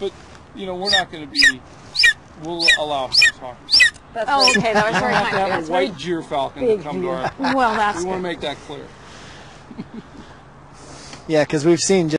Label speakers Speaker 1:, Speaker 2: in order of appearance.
Speaker 1: But, you know, we're not going to be, we'll allow horse hawkers.
Speaker 2: Oh, okay, that was very
Speaker 1: We have to
Speaker 2: kind.
Speaker 1: have a white gyrfalcon to come to our,
Speaker 2: Well, that's
Speaker 1: we want to
Speaker 2: good.
Speaker 1: make that clear.
Speaker 3: Yeah, because we've seen